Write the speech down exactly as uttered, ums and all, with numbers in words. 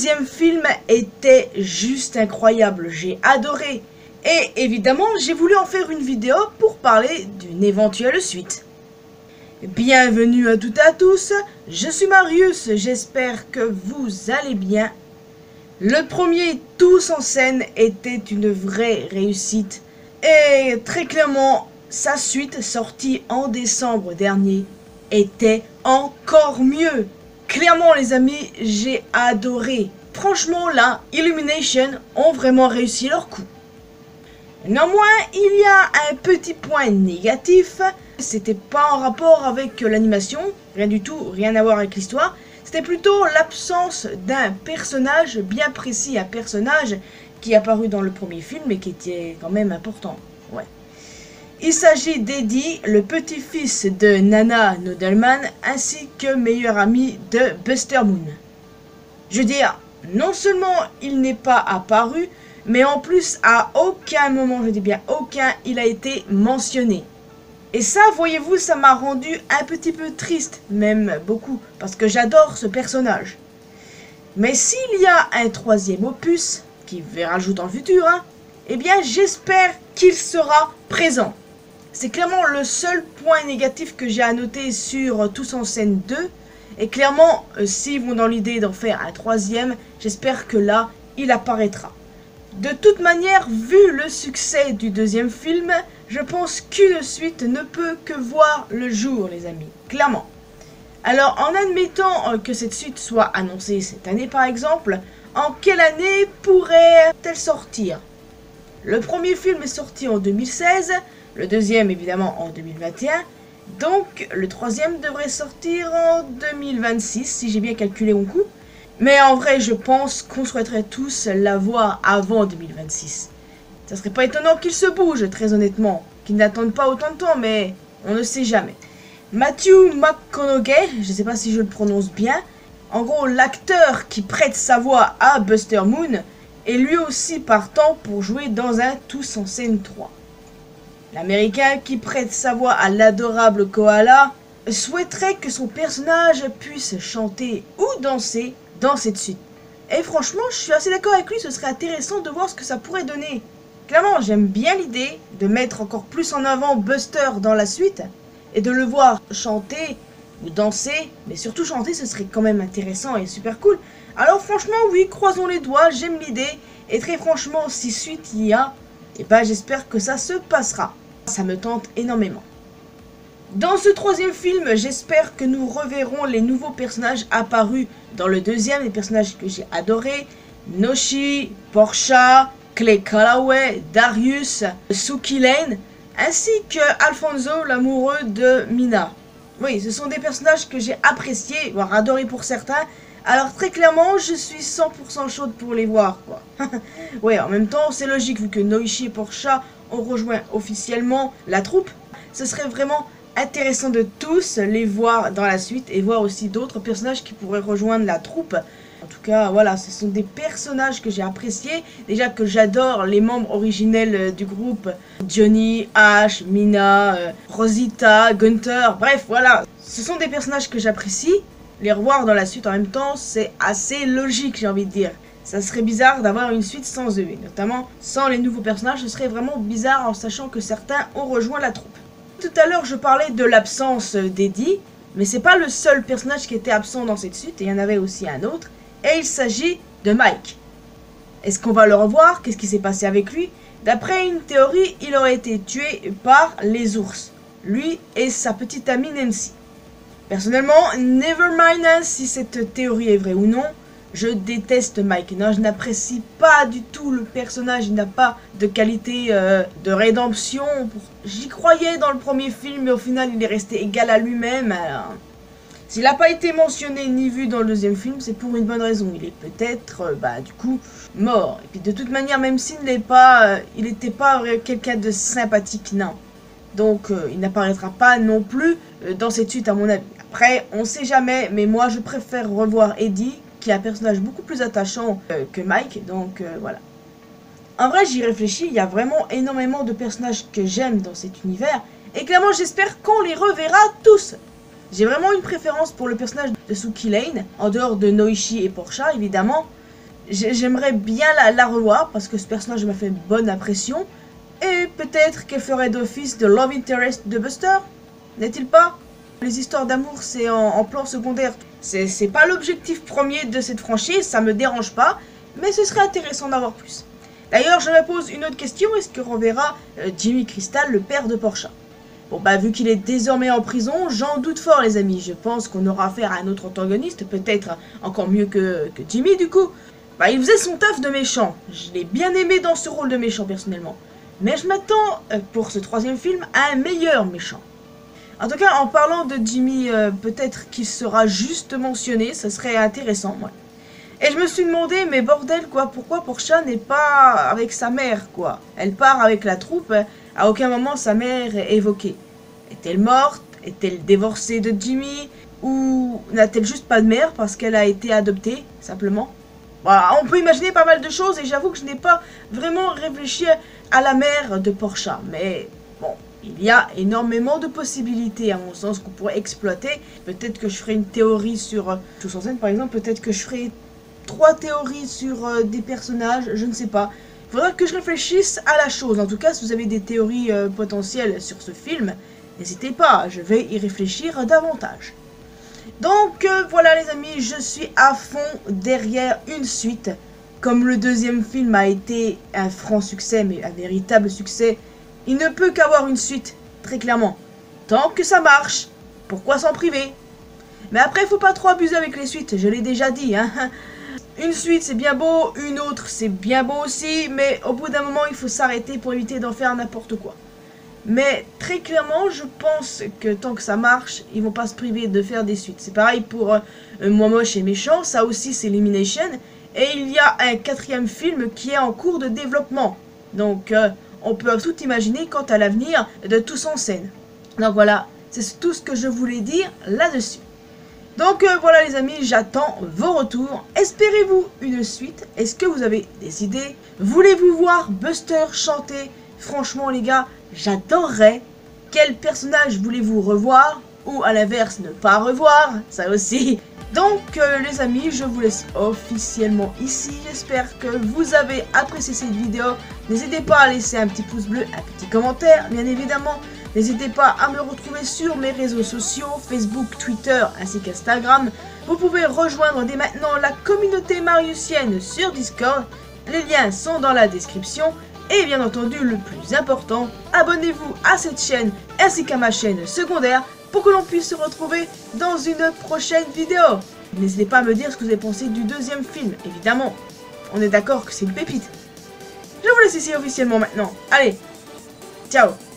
deuxième film était juste incroyable, j'ai adoré. Et évidemment, j'ai voulu en faire une vidéo pour parler d'une éventuelle suite. Bienvenue à toutes et à tous, je suis Marius, j'espère que vous allez bien. Le premier Tous en scène était une vraie réussite. Et très clairement, sa suite sortie en décembre dernier était encore mieux. Clairement les amis, j'ai adoré. Franchement là, Illumination ont vraiment réussi leur coup. Néanmoins, il y a un petit point négatif. C'était pas en rapport avec l'animation, rien du tout, rien à voir avec l'histoire. C'était plutôt l'absence d'un personnage bien précis, un personnage qui est apparu dans le premier film et qui était quand même important. Ouais. Il s'agit d'Eddie, le petit-fils de Nana Noodleman, ainsi que meilleur ami de Buster Moon. Je veux dire, non seulement il n'est pas apparu, mais en plus à aucun moment, je dis bien aucun, il a été mentionné. Et ça, voyez-vous, ça m'a rendu un petit peu triste, même beaucoup, parce que j'adore ce personnage. Mais s'il y a un troisième opus, qui verra le jour dans le futur, hein, eh bien j'espère qu'il sera présent. C'est clairement le seul point négatif que j'ai à noter sur Tous en scène deux. Et clairement, euh, s'ils vont dans l'idée d'en faire un troisième, j'espère que là, il apparaîtra. De toute manière, vu le succès du deuxième film, je pense qu'une suite ne peut que voir le jour, les amis, clairement. Alors, en admettant que cette suite soit annoncée cette année, par exemple, en quelle année pourrait-elle sortir? Le premier film est sorti en deux mille seize, le deuxième, évidemment, en deux mille vingt et un, donc le troisième devrait sortir en deux mille vingt-six, si j'ai bien calculé mon coup. Mais en vrai, je pense qu'on souhaiterait tous la voir avant deux mille vingt-six. Ça serait pas étonnant qu'ils se bougent, très honnêtement. Qu'ils n'attendent pas autant de temps, mais on ne sait jamais. Matthew McConaughey, je sais pas si je le prononce bien. En gros, l'acteur qui prête sa voix à Buster Moon est lui aussi partant pour jouer dans un Tous en scène trois. L'américain qui prête sa voix à l'adorable Koala souhaiterait que son personnage puisse chanter ou danser dans cette suite. Et franchement, je suis assez d'accord avec lui, ce serait intéressant de voir ce que ça pourrait donner. Clairement, j'aime bien l'idée de mettre encore plus en avant Buster dans la suite et de le voir chanter ou danser, mais surtout chanter, ce serait quand même intéressant et super cool. Alors franchement, oui, croisons les doigts, j'aime l'idée. Et très franchement, si suite il y a, et ben j'espère que ça se passera. Ça me tente énormément. Dans ce troisième film, j'espère que nous reverrons les nouveaux personnages apparus dans le deuxième, les personnages que j'ai adorés. Noshi, Portia, Clay Calloway, Darius, Suki Lane, ainsi que Alfonso, l'amoureux de Mina. Oui, ce sont des personnages que j'ai appréciés, voire adorés pour certains. Alors très clairement, je suis cent pour cent chaude pour les voir, quoi. Ouais, en même temps, c'est logique, vu que Noichi et Portia ont rejoint officiellement la troupe. Ce serait vraiment intéressant de tous les voir dans la suite et voir aussi d'autres personnages qui pourraient rejoindre la troupe. En tout cas, voilà, ce sont des personnages que j'ai appréciés. Déjà que j'adore les membres originels du groupe. Johnny, Ash, Mina, euh, Rosita, Gunther, bref, voilà. Ce sont des personnages que j'apprécie. Les revoir dans la suite en même temps, c'est assez logique, j'ai envie de dire. Ça serait bizarre d'avoir une suite sans eux, et notamment sans les nouveaux personnages, ce serait vraiment bizarre en sachant que certains ont rejoint la troupe. Tout à l'heure, je parlais de l'absence d'Eddie, mais c'est pas le seul personnage qui était absent dans cette suite, et il y en avait aussi un autre, et il s'agit de Mike. Est-ce qu'on va le revoir? Qu'est-ce qui s'est passé avec lui? D'après une théorie, il aurait été tué par les ours, lui et sa petite amie Nancy. Personnellement, never mind si cette théorie est vraie ou non, je déteste Mike. Non, je n'apprécie pas du tout le personnage, il n'a pas de qualité euh, de rédemption. J'y croyais dans le premier film, mais au final, il est resté égal à lui-même. S'il n'a pas été mentionné ni vu dans le deuxième film, c'est pour une bonne raison. Il est peut-être, euh, bah, du coup, mort. Et puis de toute manière, même s'il n'est pas, euh, il n'était pas euh, quelqu'un de sympathique, non. Donc, euh, il n'apparaîtra pas non plus euh, dans cette suite, à mon avis. Après, on sait jamais, mais moi, je préfère revoir Eddie, qui est un personnage beaucoup plus attachant euh, que Mike, donc euh, voilà. En vrai, j'y réfléchis, il y a vraiment énormément de personnages que j'aime dans cet univers, et clairement, j'espère qu'on les reverra tous. J'ai vraiment une préférence pour le personnage de Suki Lane, en dehors de Noichi et Portia, évidemment. j'aimerais bien la, la revoir parce que ce personnage m'a fait une bonne impression. Et peut-être qu'elle ferait d'office de love interest de Buster, n'est-il pas? Les histoires d'amour, c'est en, en plan secondaire. C'est pas l'objectif premier de cette franchise, ça me dérange pas, mais ce serait intéressant d'avoir plus. D'ailleurs, je me pose une autre question, est-ce qu'on reverra euh, Jimmy Crystal, le père de Portia? Bon bah vu qu'il est désormais en prison, j'en doute fort les amis, je pense qu'on aura affaire à un autre antagoniste, peut-être encore mieux que, que Jimmy du coup. Bah il faisait son taf de méchant, je l'ai bien aimé dans ce rôle de méchant personnellement. Mais je m'attends euh, pour ce troisième film à un meilleur méchant. En tout cas en parlant de Jimmy, euh, peut-être qu'il sera juste mentionné, ça serait intéressant ouais. Et je me suis demandé, mais bordel quoi, pourquoi Portia n'est pas avec sa mère quoi? Elle part avec la troupe, à aucun moment sa mère est évoquée. Est-elle morte? Est-elle divorcée de Jimmy? Ou n'a-t-elle juste pas de mère parce qu'elle a été adoptée, simplement? Voilà, on peut imaginer pas mal de choses et j'avoue que je n'ai pas vraiment réfléchi à la mère de Portia. Mais bon, il y a énormément de possibilités à mon sens qu'on pourrait exploiter. Peut-être que je ferai une théorie sur Tous en scène par exemple, peut-être que je ferai trois théories sur euh, des personnages, je ne sais pas. Il faudra que je réfléchisse à la chose. En tout cas, si vous avez des théories euh, potentielles sur ce film, n'hésitez pas, je vais y réfléchir davantage. Donc euh, voilà les amis, je suis à fond derrière une suite. Comme le deuxième film a été un franc succès, mais un véritable succès, il ne peut qu'avoir une suite, très clairement. Tant que ça marche, pourquoi s'en priver? Mais après, il faut pas trop abuser avec les suites, je l'ai déjà dit, hein. Une suite c'est bien beau, une autre c'est bien beau aussi, mais au bout d'un moment il faut s'arrêter pour éviter d'en faire n'importe quoi. Mais très clairement je pense que tant que ça marche, ils vont pas se priver de faire des suites. C'est pareil pour euh, Moi Moche et Méchant, ça aussi c'est Elimination. Et il y a un quatrième film qui est en cours de développement. Donc euh, on peut tout imaginer quant à l'avenir de Tous en scène. Donc voilà, c'est tout ce que je voulais dire là-dessus. Donc euh, voilà les amis, j'attends vos retours. Espérez-vous une suite? Est-ce que vous avez des idées? Voulez-vous voir Buster chanter? Franchement les gars, j'adorerais. Quel personnage voulez-vous revoir? Ou à l'inverse, ne pas revoir? Ça aussi. Donc euh, les amis, je vous laisse officiellement ici. J'espère que vous avez apprécié cette vidéo. N'hésitez pas à laisser un petit pouce bleu, un petit commentaire, bien évidemment. N'hésitez pas à me retrouver sur mes réseaux sociaux, Facebook, Twitter ainsi qu'Instagram. Vous pouvez rejoindre dès maintenant la communauté mariusienne sur Discord. Les liens sont dans la description. Et bien entendu, le plus important, abonnez-vous à cette chaîne ainsi qu'à ma chaîne secondaire pour que l'on puisse se retrouver dans une prochaine vidéo. N'hésitez pas à me dire ce que vous avez pensé du deuxième film, évidemment. On est d'accord que c'est une pépite. Je vous laisse ici officiellement maintenant. Allez, ciao!